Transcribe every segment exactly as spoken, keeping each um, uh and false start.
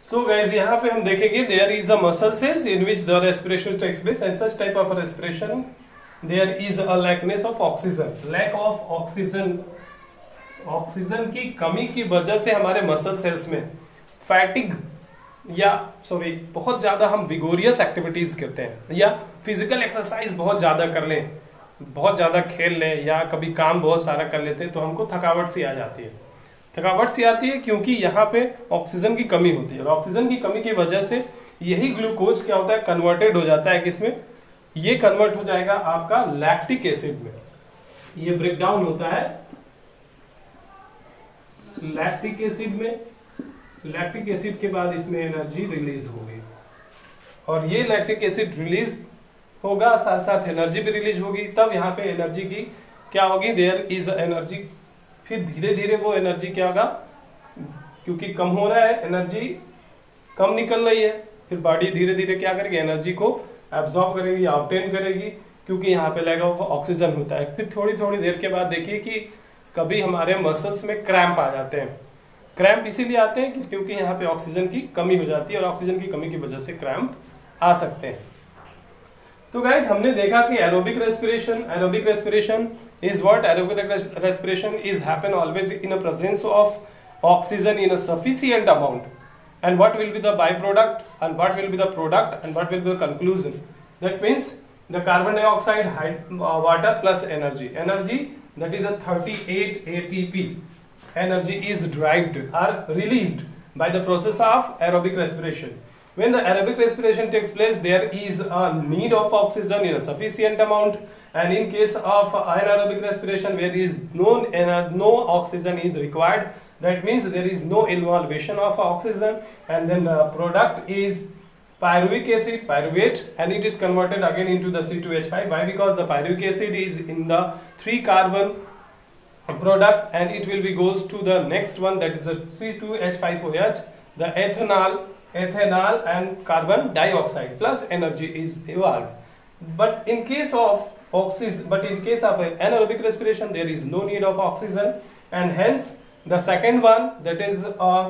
So guys, यहाँ पे हम देखेंगे there is a muscle cells in which the respiration takes place and such type of respiration there is a lackness of oxygen. Lack of oxygen, oxygen की कमी की वजह से हमारे मसल सेल्स में फैटिग या सॉरी बहुत ज़्यादा हम विगोरियस एक्टिविटीज़ करते हैं या फिजिकल एक्सरसाइज बहुत ज़्यादा कर लें, बहुत ज़्यादा खेल लें या कभी काम बहुत सारा कर लेते हैं तो हमको थकावट सी आ जाती है। थकावट सी आती है क्योंकि यहाँ पे ऑक्सीजन की कमी होती है और ऑक्सीजन की कमी की वजह से यही ग्लूकोज क्या होता है, कन्वर्टेड हो जाता है किसमें, ये कन्वर्ट हो जाएगा आपका लैक्टिक एसिड में। ये ब्रेक डाउन होता है लैक्टिक एसिड में। लैक्टिक एसिड के बाद इसमें एनर्जी रिलीज होगी और ये लैक्टिक एसिड रिलीज होगा, साथ साथ एनर्जी भी रिलीज होगी। तब यहाँ पे एनर्जी की क्या होगी, देयर इज एनर्जी। फिर धीरे धीरे वो एनर्जी क्या होगा, क्योंकि कम हो रहा है, एनर्जी कम निकल रही है, फिर बॉडी धीरे धीरे क्या करेगी, एनर्जी को एब्जॉर्ब करेगी, ऑब्टेन करेगी, क्योंकि यहाँ पे लैक ऑफ ऑक्सीजन होता है। फिर थोड़ी थोड़ी देर के बाद देखिए कि कभी हमारे मसल्स में क्रैम्प आ जाते हैं। क्रैम्प इसीलिए आते हैं क्योंकि यहाँ पे ऑक्सीजन की कमी हो जाती है और ऑक्सीजन की कमी की वजह से क्रैम्प आ सकते हैं। तो गाइज हमने देखा कि aerobic respiration, aerobic respiration is what? Aerobic respiration is happen always in a presence of oxygen in a sufficient amount. And what will be the byproduct and what will be the product and what will be the conclusion? That means the carbon dioxide, uh, water plus energy. Energy, that is a thirty-eight A T P. Energy is derived or released by the process of aerobic respiration. When the aerobic respiration takes place, there is a need of oxygen in a sufficient amount. And in case of anaerobic respiration, where there is no, no oxygen is required, that means there is no involvement of oxygen, and then the product is pyruvic acid, pyruvate, and it is converted again into the C two H five. Why? Because the pyruvic acid is in the three carbon product and it will be goes to the next one, that is a C two H five O H, the ethanol, ethanol and carbon dioxide plus energy is evolved. But in case of oxygen, but in case of anaerobic respiration, there is no need of oxygen, and hence the second one, that is a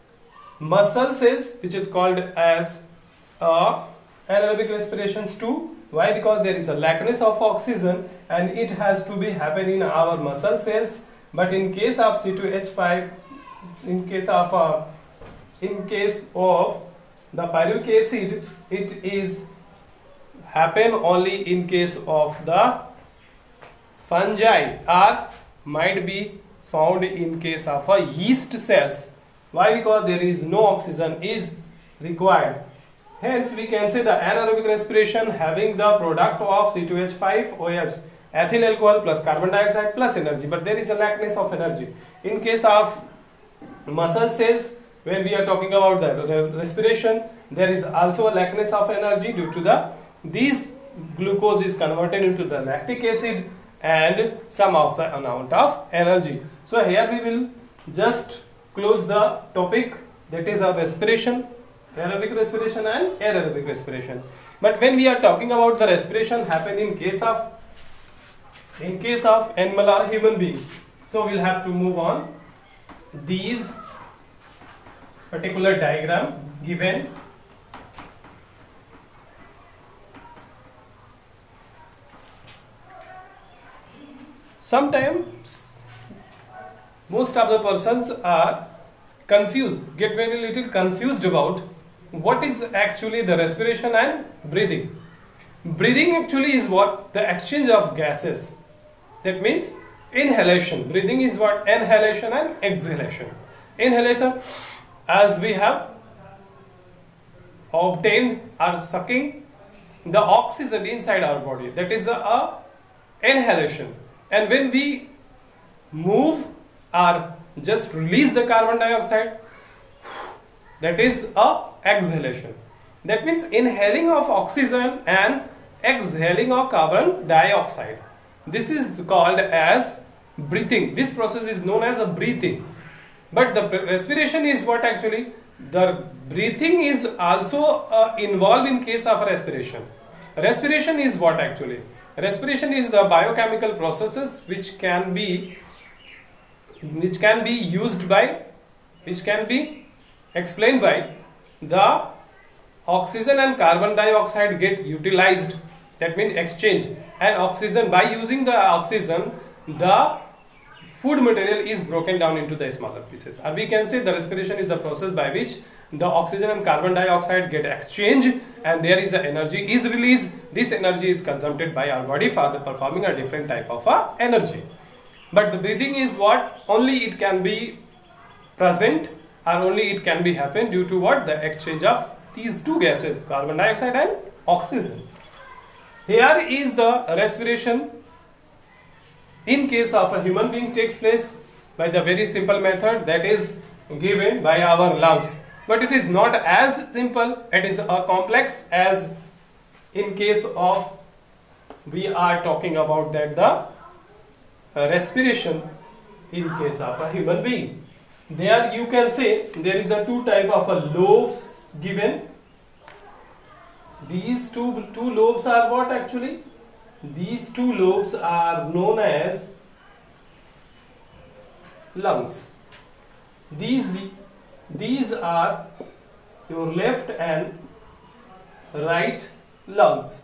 muscle cells, which is called as uh, anaerobic respirations too. Why? Because there is a lackness of oxygen and it has to be happen in our muscle cells. But in case of C two H five, in case of uh, in case of the pyruvic acid, it is happen only in case of the fungi or might be found in case of a yeast cells. Why? Because there is no oxygen is required. Hence we can say the anaerobic respiration having the product of C two H five O H, ethyl alcohol plus carbon dioxide plus energy, but there is a lackness of energy. In case of muscle cells, when we are talking about the respiration, there is also a lackness of energy due to the this glucose is converted into the lactic acid and some of the amount of energy. So here we will just close the topic, that is a respiration, aerobic respiration and anaerobic respiration. But when we are talking about the respiration happen in case of in case of animal or human being, so we'll have to move on these particular diagram given. Sometimes most of the persons are confused, get very little confused about what is actually the respiration and breathing. Breathing actually is what? The exchange of gases. That means inhalation. Breathing is what? Inhalation and exhalation. Inhalation, as we have obtained or sucking the oxygen inside our body, that is a, a inhalation. And when we move or just release the carbon dioxide, that is a exhalation. That means inhaling of oxygen and exhaling of carbon dioxide. This is called as breathing. This process is known as a breathing. But the respiration is what actually? The breathing is also uh, involved in case of respiration. Respiration is what actually? Respiration is the biochemical processes which can be which can be used by which can be explained by the oxygen and carbon dioxide get utilized, that means exchange, and oxygen, by using the oxygen, the food material is broken down into the smaller pieces. Or we can say the respiration is the process by which the oxygen and carbon dioxide get exchanged and there is a energy is released. This energy is consumed by our body for the performing a different type of a energy. But the breathing is what? Only it can be present, or only it can be happen due to what? The exchange of these two gases, carbon dioxide and oxygen. Here is the respiration in case of a human being takes place by the very simple method that is given by our lungs. But it is not as simple, it is a complex as in case of we are talking about that the respiration in case of a human being. There you can say there is a two type of a lobes given. These two, two lobes are what actually? These two lobes are known as lungs. These, these are your left and right lungs.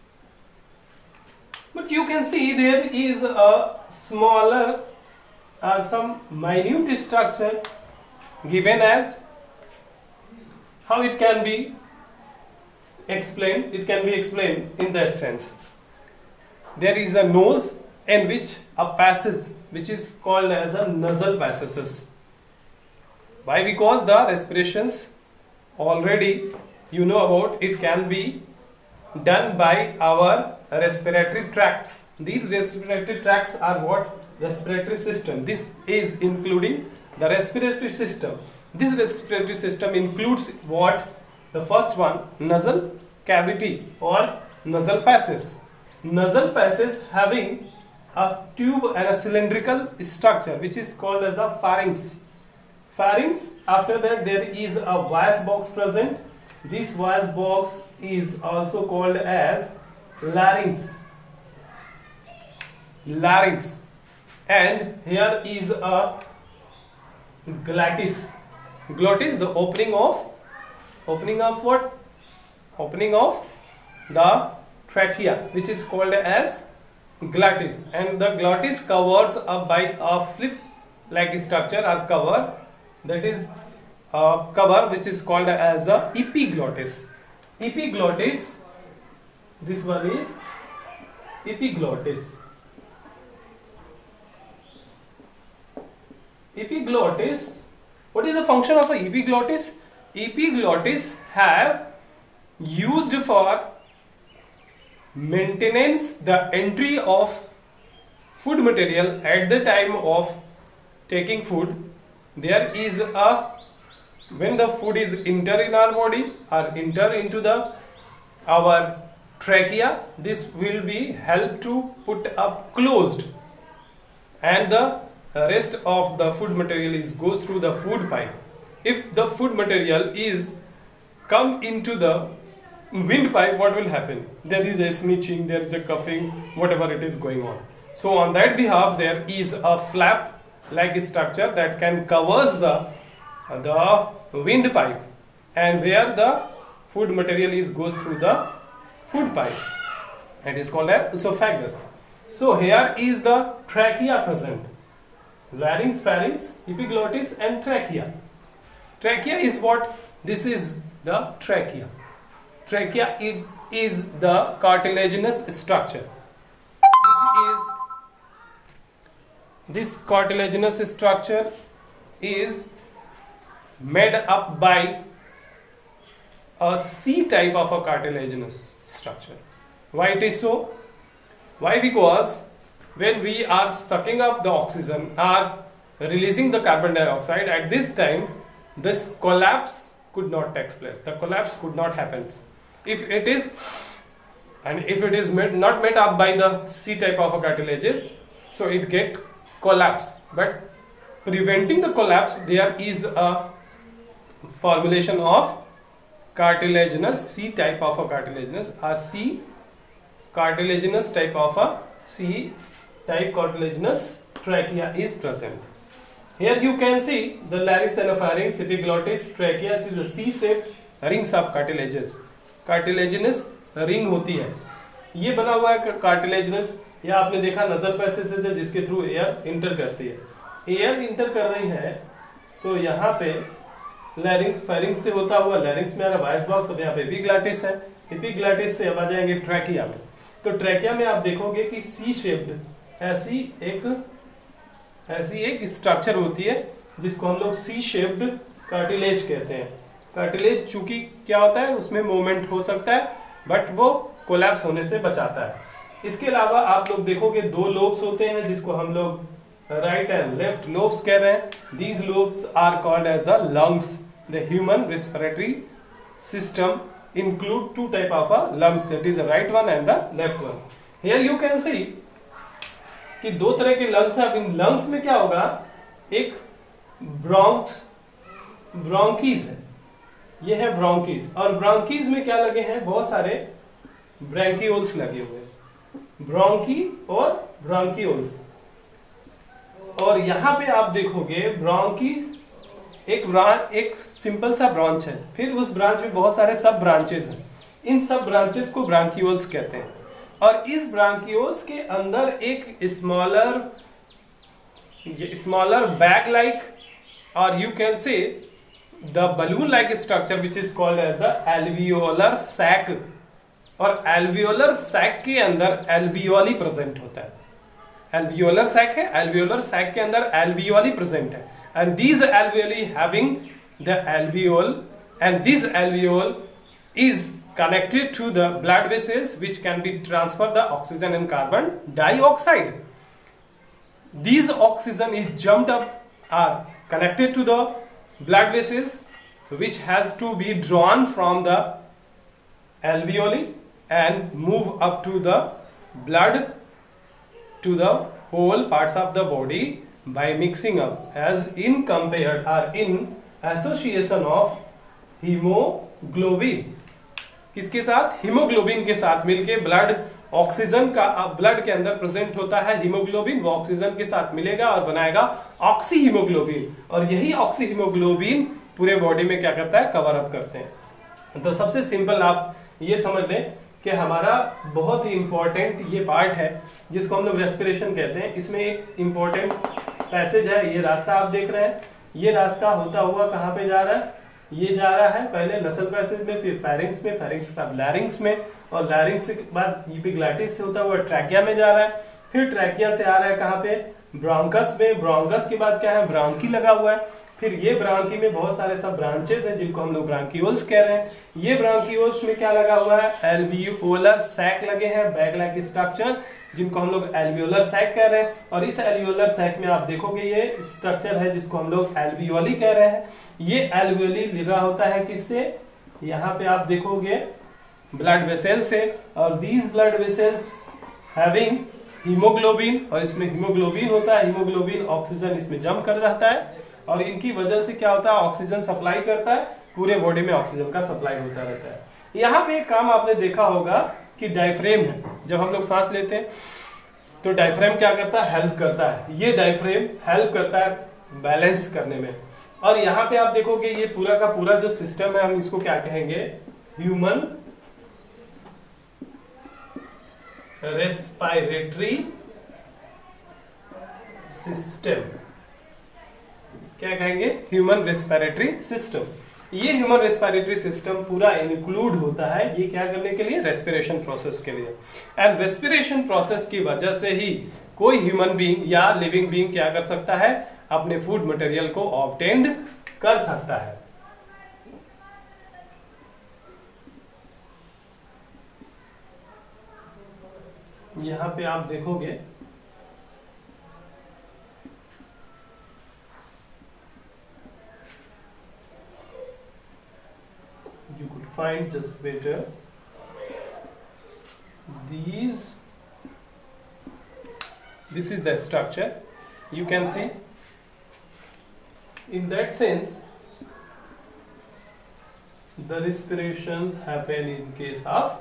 But you can see there is a smaller or some minute structure given as, how it can be explained? It can be explained in that sense. There is a nose in which a passage which is called as a nasal passages. Why? Because the respirations already you know about it can be done by our respiratory tracts. These respiratory tracts are what? Respiratory system. This is including the respiratory system. This respiratory system includes what? The first one, nasal cavity or nasal passage. Nasal passage having a tube and a cylindrical structure which is called as the pharynx. Pharynx, after that there is a voice box present. This voice box is also called as larynx. Larynx. And here is a glottis. Glottis, the opening of, opening of what? Opening of the trachea, which is called as glottis. And the glottis covers up by a flip like structure or cover, that is a cover which is called as the epiglottis. Epiglottis, this one is epiglottis. Epiglottis, what is the function of an epiglottis? Epiglottis have used for maintenance the entry of food material at the time of taking food. There is a, when the food is enter in our body or enter into the our trachea, this will be helped to put up closed, and the rest of the food material is goes through the food pipe. If the food material is come into the windpipe, what will happen? There is a snitching, there is a coughing, whatever it is going on. So on that behalf, there is a flap like structure that can covers the the windpipe, and where the food material is goes through the food pipe. It is called as esophagus. So here is the trachea present. Larynx, pharynx, epiglottis and trachea. Trachea is what? This is the trachea. Trachea it is the cartilaginous structure, which is, this cartilaginous structure is made up by a C type of a cartilaginous structure. Why it is so? Why? Because when we are sucking up the oxygen or releasing the carbon dioxide, at this time this collapse could not take place. The collapse could not happen. If it is, and if it is made, not made up by the C type of a cartilages, so it get collapse. But preventing the collapse, there is a formulation of cartilaginous C type of a cartilaginous or C cartilaginous type of a C type cartilaginous trachea is present. Here you can see the larynx and a pharynx, epiglottis, trachea. It is a C shape rings of cartilages, cartilaginous ring होती है, ये बना हुआ है cartilaginous. या आपने देखा nasal passage है जिसके थ्रू एयर इंटर करती है, एयर इंटर कर रही है तो यहाँ पे लैरिंक्स, फेरिंक्स से होता हुआ लैरिंक्स में आ रहा वॉइस बॉक्स, अब यहाँ पे एपिग्लॉटिस है, एपिग्लॉटिस से अब आ जाएंगे ट्रैकिया में। तो ट्रैकिया में आप देखोगे कि सी शेप्ड ऐसी एक ऐसी एक स्ट्रक्चर होती है जिसको हम लोग सी शेप्ड कार्टिलेज कहते हैं। कार्टिलेज चूंकि क्या होता है उसमें मूवमेंट हो सकता है बट वो कोलैप्स होने से बचाता है। इसके अलावा आप लोग देखोगे दो लोब्स होते हैं जिसको हम लोग राइट एंड लेफ्ट लोब्स कह रहे हैं। These lobes are called as the lungs. The human respiratory system include two type of a lungs, that is the right one and the left one. Here you can see कि दो तरह के lungs हैं। अब in lungs में क्या होगा, एक ब्रोंक्स ब्रोंकीज है, ये है ब्रोंकीज, और ब्रोंकीज में क्या लगे हैं, बहुत सारे ब्रैंकियोल्स लगे हुए हैं, ब्रोंकी और ब्रोंकियोल्स। और यहां पे आप देखोगे ब्रोंकीज एक ब्रांच, एक सिंपल सा ब्रांच है, फिर उस ब्रांच में बहुत सारे सब ब्रांचेस हैं, इन सब ब्रांचेस को ब्रांकियोल्स कहते हैं। और इस ब्रांकियोल्स के अंदर एक स्मॉलर स्मॉलर बैग लाइक और you can say the balloon like structure which is called as the alveolar sac. और एल्वियोलर सैक के अंदर एल्वियोली प्रेजेंट होता है, एल्वियोलर सैक है, एल्वियोलर सैक के अंदर एल्वियोली प्रेजेंट है। And these alveoli having the alveole, and this alveole is connected to the blood vessels which can be transfer the oxygen and carbon dioxide. These oxygen is jumped up are connected to the blood vessels which has to be drawn from the alveoli and move up to the blood to the whole parts of the body by mixing up as in compared or in association of hemoglobin। किसके साथ, haemoglobin के साथ मिलके blood oxygen का blood के अंदर present होता है हीमोग्लोबिन, वो ऑक्सीजन के साथ मिलेगा और बनाएगा ऑक्सी हीमोग्लोबिन, और यही ऑक्सी हीमोग्लोबिन पूरे बॉडी में क्या करता है, कवर अप करते हैं। तो सबसे सिंपल आप ये समझ लें कि हमारा बहुत ही इंपॉर्टेंट ये पार्ट है जिसको हम लोग रेस्पिरेशन कहते हैं। इसमें एक इंपॉर्टेंट पैसेज है, ये रास्ता आप देख रहे हैं, ये रास्ता होता हुआ कहाँ पे जा रहा है, ये जा रहा है पहले नसल पैसेज में, फिर फेरिंग्स में, फेरिंग्स के बाद लैरिंग्स में, और लैरिंग्स के बाद एपिग्लॉटिस से होता हुआ ट्रैकिया में जा रहा है, फिर ट्रैकिया से आ रहा है कहाँ पे, ब्रोंकस में, ब्रोंकस के बाद क्या है, ब्रांकी लगा हुआ है, फिर ये ब्रांकी में बहुत सारे सब ब्रांचेस हैं जिनको हम लोग ब्रांकियोल्स कह रहे हैं। ये ब्रांकियोल्स में क्या लगा हुआ है, एल्वियोलर सैक लगे हैं, बैग लाइक स्ट्रक्चर जिनको हम लोग एल्वियोलर सैक कह रहे हैं। और इस एल्वियोलर सैक में आप देखोगे ये स्ट्रक्चर है जिसको हम लोग एल्वियोली कह रहे हैं। ये एल्वियोली लगा होता है किससे, यहाँ पे आप देखोगे ब्लड वेसल से, और these blood vessels having haemoglobin, और इसमें हीमोग्लोबिन होता है, हीमोग्लोबिन ऑक्सीजन इसमें जम कर रहता है, और इनकी वजह से क्या होता है, ऑक्सीजन सप्लाई करता है, पूरे बॉडी में ऑक्सीजन का सप्लाई होता रहता है। यहाँ पे एक काम आपने देखा होगा कि डायफ्रेम है, जब हम लोग सांस लेते हैं तो डायफ्रेम क्या करता है, हेल्प करता है, ये डायफ्रेम हेल्प करता है बैलेंस करने में। और यहाँ पे आप देखोगे ये पूरा का पूरा जो सिस्टम है हम इसको क्या कहेंगे, ह्यूमन रेस्पिरेटरी सिस्टम, क्या कहेंगे, ह्यूमन रेस्पिरेटरी सिस्टम। ये ह्यूमन रेस्पिरेटरी सिस्टम पूरा इंक्लूड होता है ये क्या करने के लिए, रेस्पिरेशन प्रोसेस के लिए। एंड रेस्पिरेशन प्रोसेस की वजह से ही कोई ह्यूमन बीइंग या लिविंग बीइंग क्या कर सकता है, अपने फूड मटेरियल को ऑब्टेन्ड कर सकता है। यहां पे आप देखोगे you could find just better these, this is the structure you can see. In that sense the respiration happen in case of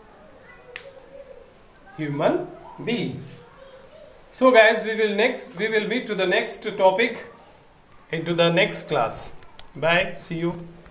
human being. So guys, we will next we will meet to the next topic into the next class. Bye, see you.